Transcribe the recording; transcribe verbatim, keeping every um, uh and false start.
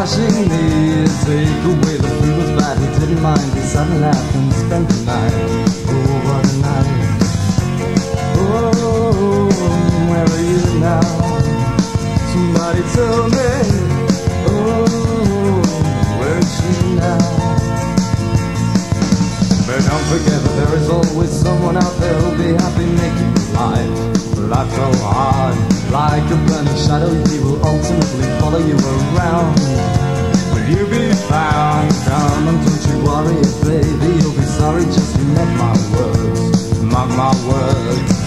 washing me, take away the food was bad. He didn't mind, he sat and laughed and spent the night. Oh, what a night. Oh, where are you now? Somebody tell me. Oh, where is she now? But don't forget that there is always someone out there who'll be happy making you life. Life so hard, like a burning shadow, he will ultimately follow you around. Will you be found? Come and don't you worry, baby, you'll be sorry, just you met my words. Mark my words.